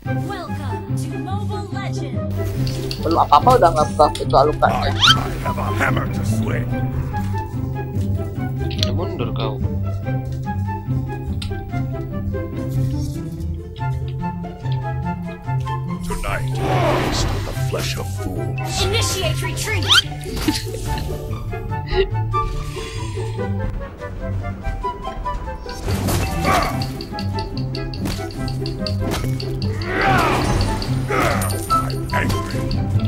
Welcome to Mobile Legends. Belum apa-apa udah nggak buff itu Alucardnya. I have a hammer to swing. Mundur kau. Tonight, I feast on the flesh of fools. Initiate retreat. I'm angry.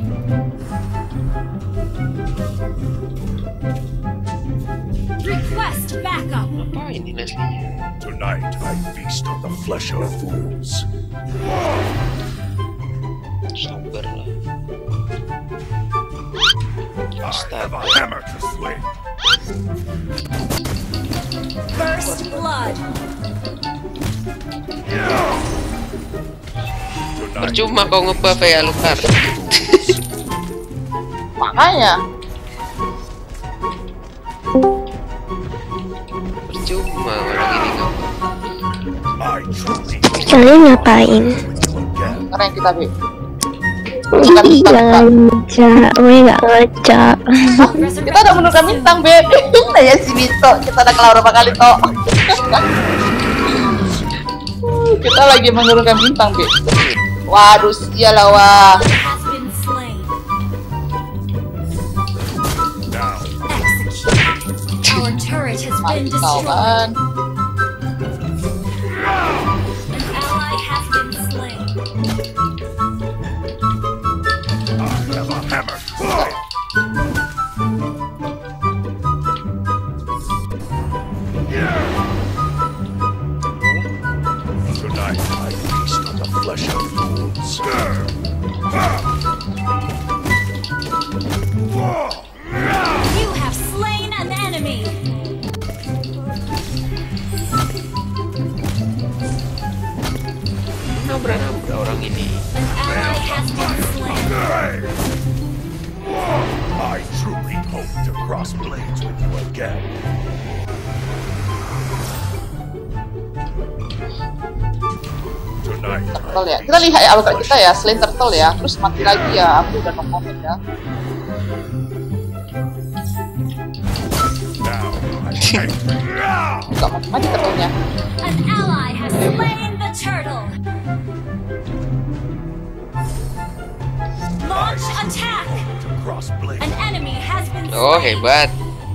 Request backup. Apa ini Leslie-nya? Tonight, I feast on the flesh of fools. Sabar lah. I have a hammer to swing. First blood. Tonight, Percuma kau nge-buff ya Alucard. Makanya Percuma orang ini kau. I truly Kalian ngapain? again. keren kita Bi. Ih, jangan ngecak, gue gak ngecak. Kita udah menurunkan bintang Be. Nah ya si Bito, kita udah kelar berapa kali toh. Kita lagi menurunkan bintang Be. Waduh sialah wah. Has been slain. Now, Execute. Our turret has been Mantap destroyed. kan. An ally has been slain. I have a hammer to swing. Tonight, I feast on the flesh of fools. You have slain an enemy. Nabrak-nabrak orang ini. An ally has been slain. I truly hope to cross blades with you again. Tonight, Turtle ya. Kita lihat ya Alucard kita ya, selain turtle ya. Terus mati lagi ya. Aku udah no comment ya. now I'm angry. Gak mati turtle-nya. An ally has slain the turtle. Launch attack. To cross blades. An enemy has been Oh slain. hebat.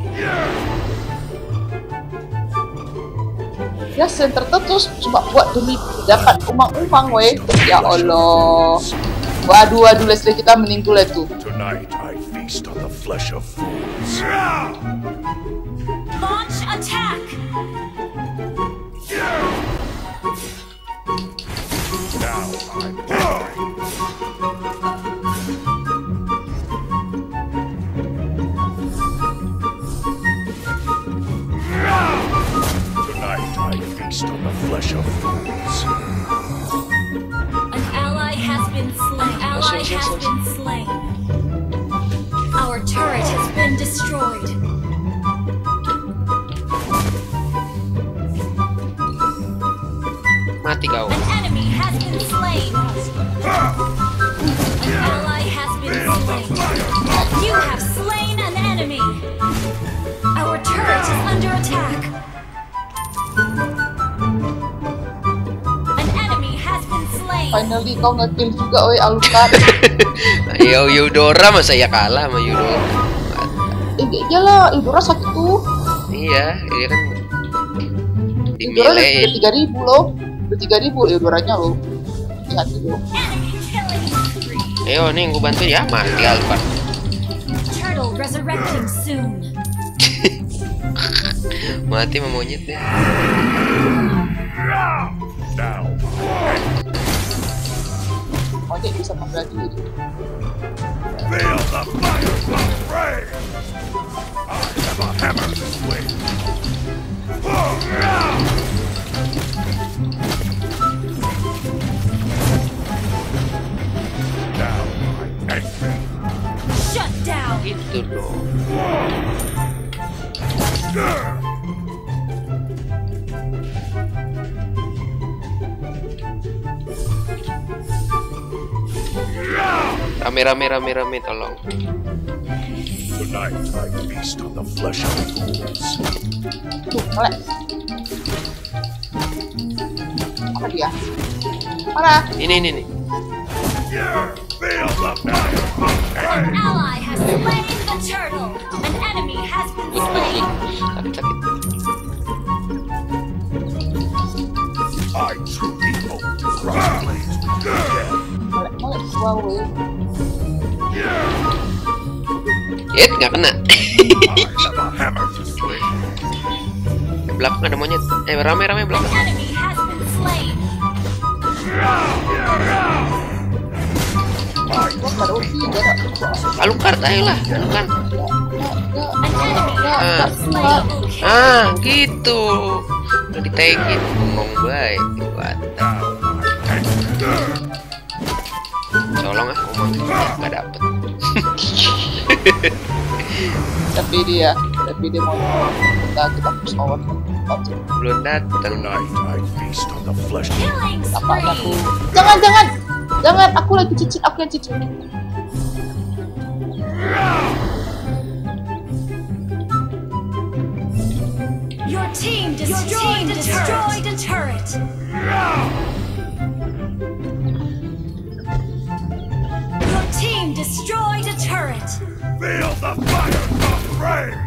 Ya selain turtle terus cuma buat demi dapat umang-umang weh. Ya Allah. Waduh Leslie kita meninggal itu. Tonight, I feast on the flesh of fools. Launch attack. Now I'm angry. Tonight, I feast on the flesh of fools. An ally has been slain. An ally has been slain. Our turret has been destroyed. Mati kau. An enemy has been slain. An ally has been slain. You have slain an enemy. Our turret is under attack. An enemy has been slain. Finally kau nge-kill juga weh Alucard. Ayo Eudora masa ya kalah sama Eudora. Iya lah, Eudora sakit tuh. Iya, dia kan di Eudora udah melee. 3.000 loh. Udah 3.000 Eudoranya loh. Hati loh. Enemy killing spree. Ayo nih gue bantu ya, mati Alucard. Turtle resurrecting soon. Mati sama monyetnya. Now, Monyet bisa membela diri. feel the fire of rage. I have a hammer to swing. Now I'm angry. Shut down. Gitu dong. Rame, tolong. Tonight I feast on the flesh of fools. Tuh, melek. Apa dia? Mana? Ini. Feel the fire of An pain. ally has slain the turtle. An enemy has been slain. Sakit. I truly hope to cross blades with you again. Melek Huawei. Nggak kena. I have a hammer to swing. Belakang ada monyet. Rame belakang. An enemy has been slain. Gua nggak ada ulti, nggak ada. Alucard ayolah, Alucard. An enemy has been slain. Gitu. Udah ditengin, ngomong baik. Tolong ngomong nggak dapet. Tapi dia mau kita push forward. Belum datang. Tonight I feast on the flesh. Killing Apaan aku? spree. Jangan, aku lagi cicit. Your team destroyed a turret. Your team destroyed a turret. Feel the fire of rage.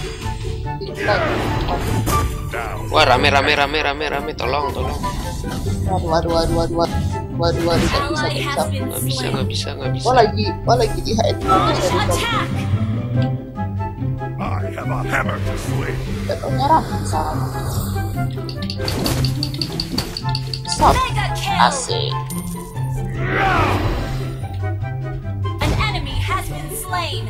Down. Wah, rame, tolong. Waduh, Ally has been Nggak bisa. Gua lagi di HN. Launch attack. I have a hammer to swing. Betulnya Ramsa. Stop. Mega kill. Asik. An enemy has been slain.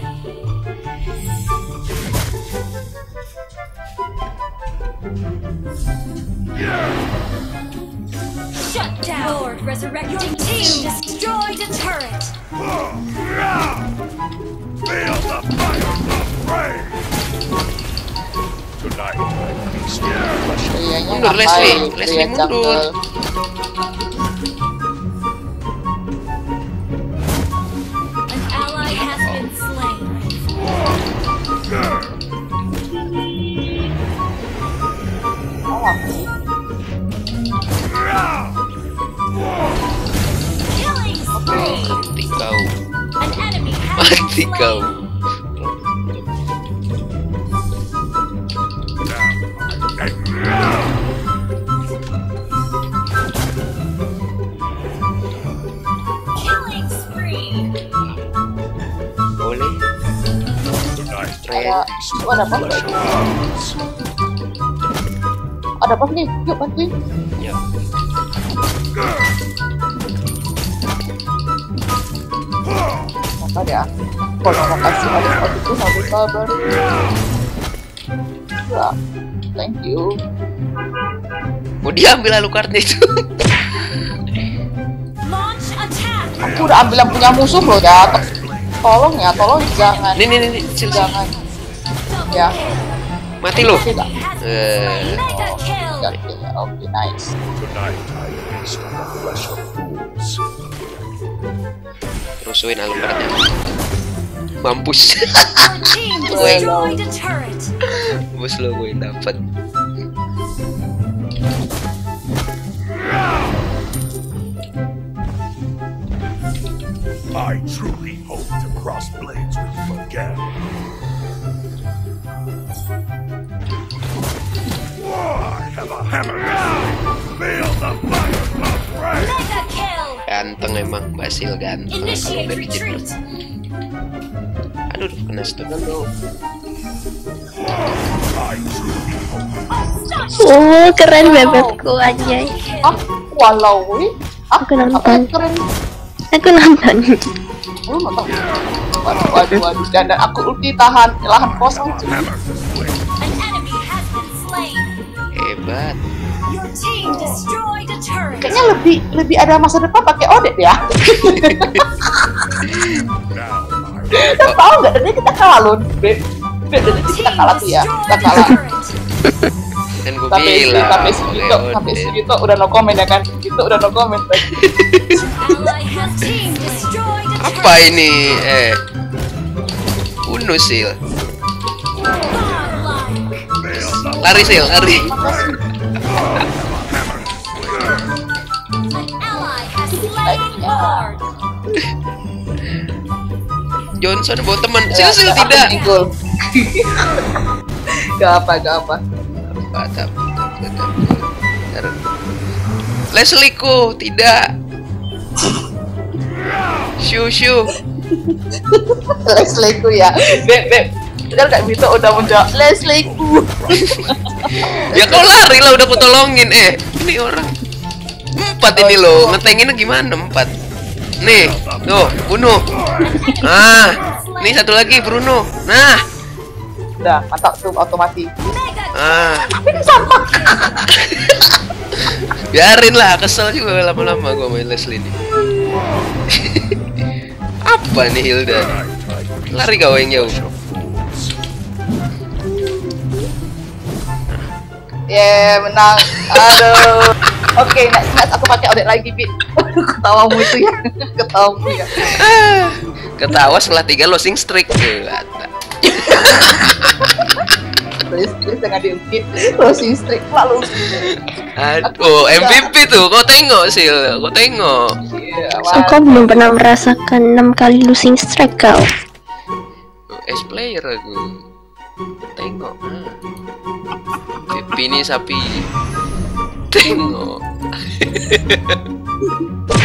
Shut down. Lord resurrecting team destroyed a turret. Feel the fire of rage. Tonight I feast on the flesh of Kayaknya Mundur, ngapain? Leslie Dia mundur. jungle. An ally has been slain. Killing spree. Mati kau. An enemy has been Mati kau. slain. Killing spree. Boleh. Tonight Ada, ada apa? flesh of fools. Ada apa nih? Yuk bantuin. Ya. Maka dia. Kalau makasih ada waktu itu harus sabar. Ya, thank you. Mau diambil Alucard itu. Launch attack. Aku udah ambil yang punya musuh loh ya. Tolong jangan. Nih. Jangan. Ya. Mati lu. Tidak. Mega kill. Oke, nice. Tonight I feast on the flesh of fools. Rusuhin Alucardnya. Mampus. Your team destroyed a turret. Mampus lo gue yang dapet. I truly hope to cross blades with you again. I have a hammer. Feel the fire of rage. Mega kill. Ganteng emang, Basil ganteng. Kalau Initiate udah dijepit. retreat. Aduh, kena stun. I truly hope Oh, keren bebekku anjay. Ah, walau wih. Aku nonton. Apa yang keren? Aku nonton. Lu nonton? Waduh. Dan aku ulti tahan lahan kosong. a hammer to swing. An enemy has been slain. Hebat. Your team destroyed a turret. Kayaknya lebih ada masa depan pakai Odet ya. Now Kita tahu nggak? Tadi kita kalah loh. Tadi Your kita team kalah tuh ya. Kita destroyed a kalah. turret. Kan gue Tapi bilang. sampai segitu udah no comment ya kan? Itu udah no comment. Ally has team destroyed a Apa Apa ini? Bunuh Sil. Lari Sil, lari. An ally has slain the Lord. Johnson bawa teman. Sil tidak. Gak apa. Tetap. Leslie ku tidak. Shoo. Leslie ku ya. Beb. Kan Kak Vito udah menjawab Leslie ku. Ya kau lari lah udah ku tolongin. Ini orang 4 ini loh. Ngetenginnya gimana 4? Nih, tuh, bunuh. Nih satu lagi Bruno. Nah. Udah, mantap tuh otomasi. Mega Ini sama. Biarin lah, kesel juga lama-lama gua main Leslie ini. Apa nih Hilda? Lari kau yang jauh. Menang. Aduh. Oke, next aku pakai Odette lagi, Bit. Ketawamu itu ya. Ketawamu ya. Ketawa setelah 3 losing streak. Terus jangan diungkit. Closing streak lalu. Aduh, MVP tuh. Kau tengok Sil, kau tengok. Iya, So kau belum pernah merasakan 6 kali losing streak kau. S player aku. Tengok. MVP ini sapi. Tengok.